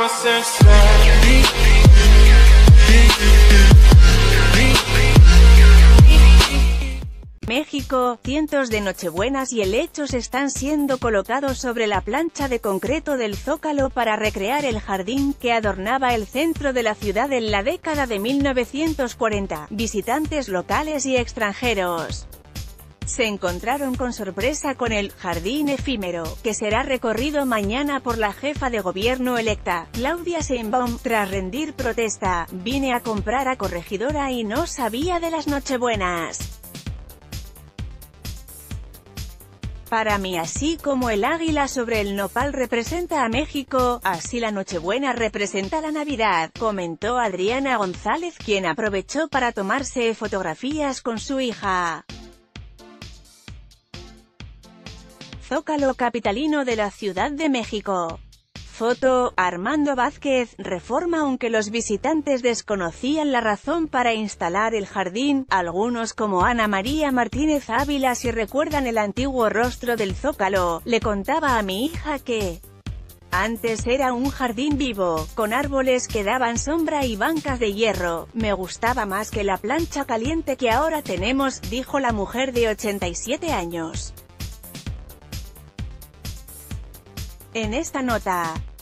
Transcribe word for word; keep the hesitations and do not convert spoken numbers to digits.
México, cientos de nochebuenas y helechos están siendo colocados sobre la plancha de concreto del Zócalo para recrear el jardín que adornaba el centro de la ciudad en la década de mil novecientos cuarenta. Visitantes locales y extranjeros se encontraron con sorpresa con el «jardín efímero», que será recorrido mañana por la jefa de gobierno electa, Claudia Sheinbaum, tras rendir protesta. «Vine a comprar a Corregidora y no sabía de las nochebuenas. Para mí, así como el águila sobre el nopal representa a México, así la Nochebuena representa la Navidad», comentó Adriana González, quien aprovechó para tomarse fotografías con su hija. Zócalo capitalino de la Ciudad de México. Foto, Armando Vázquez. Reforma. Aunque los visitantes desconocían la razón para instalar el jardín, algunos como Ana María Martínez Ávila sí recuerdan el antiguo rostro del Zócalo. «Le contaba a mi hija que antes era un jardín vivo, con árboles que daban sombra y bancas de hierro. Me gustaba más que la plancha caliente que ahora tenemos», dijo la mujer de ochenta y siete años. En esta nota,